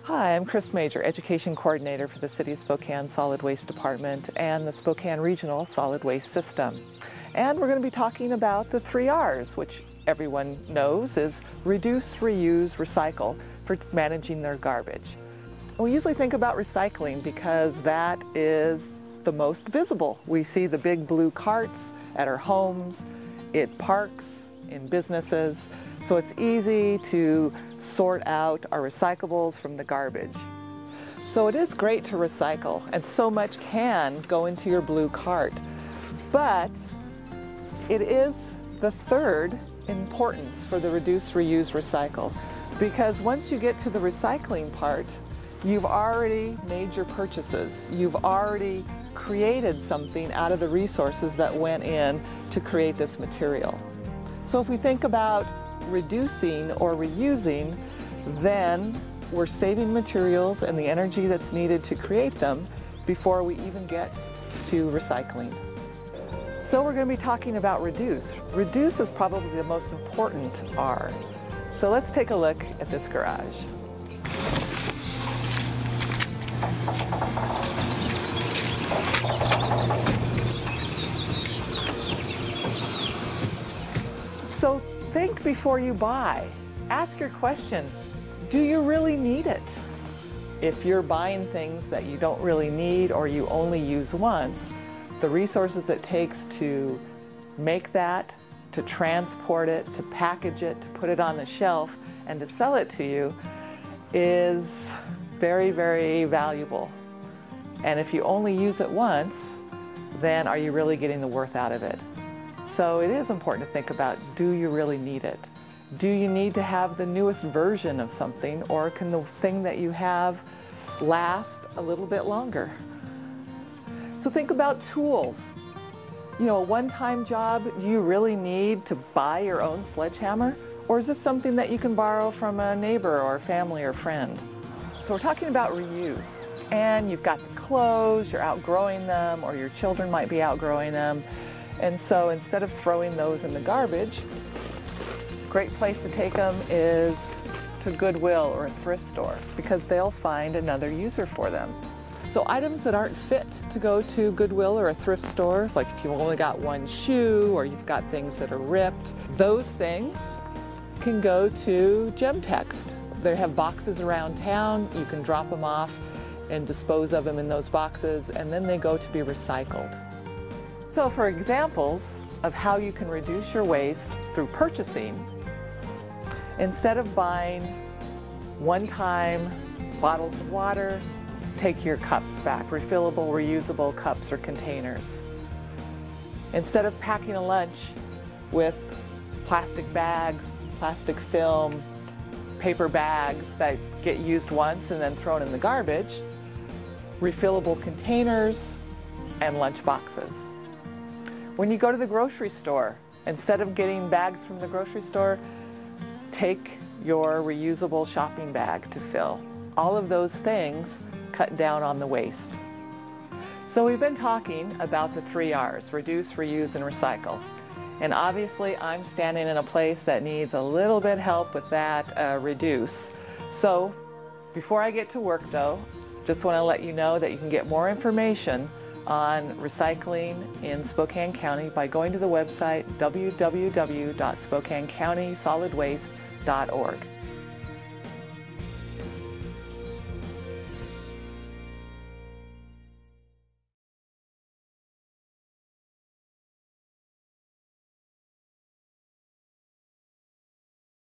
Hi, I'm Chris Major, Education Coordinator for the City of Spokane Solid Waste Department and the Spokane Regional Solid Waste System. And we're going to be talking about the 3 R's, which everyone knows is reduce, reuse, recycle for managing their garbage. We usually think about recycling because that is the most visible. We see the big blue carts at our homes, it parks in businesses, so it's easy to sort out our recyclables from the garbage. So it is great to recycle, and so much can go into your blue cart, but it is the third importance for the reduce, reuse, recycle, because once you get to the recycling part, you've already made your purchases. You've already created something out of the resources that went in to create this material. So if we think about reducing or reusing, then we're saving materials and the energy that's needed to create them before we even get to recycling. So we're going to be talking about reduce. Reduce is probably the most important R. So let's take a look at this garage. So think before you buy. Ask your question, do you really need it? If you're buying things that you don't really need or you only use once, the resources it takes to make that, to transport it, to package it, to put it on the shelf, and to sell it to you is very, very valuable. And if you only use it once, then are you really getting the worth out of it? So it is important to think about, do you really need it? Do you need to have the newest version of something, or can the thing that you have last a little bit longer? So think about tools. You know, a one-time job, do you really need to buy your own sledgehammer? Or is this something that you can borrow from a neighbor or family or friend? So we're talking about reuse. And you've got the clothes, you're outgrowing them, or your children might be outgrowing them. And so instead of throwing those in the garbage, a great place to take them is to Goodwill or a thrift store, because they'll find another user for them. So items that aren't fit to go to Goodwill or a thrift store, like if you've only got one shoe or you've got things that are ripped, those things can go to Gemtext. They have boxes around town, you can drop them off and dispose of them in those boxes, and then they go to be recycled. So for examples of how you can reduce your waste through purchasing, instead of buying one-time bottles of water, take your cups back, refillable, reusable cups or containers. Instead of packing a lunch with plastic bags, plastic film, paper bags that get used once and then thrown in the garbage, refillable containers and lunch boxes. When you go to the grocery store, instead of getting bags from the grocery store, take your reusable shopping bag to fill. All of those things cut down on the waste. So we've been talking about the 3 R's, reduce, reuse, and recycle. And obviously I'm standing in a place that needs a little bit help with that reduce. So before I get to work though, just want to let you know that you can get more information on recycling in Spokane County by going to the website www.spokanecountysolidwaste.org.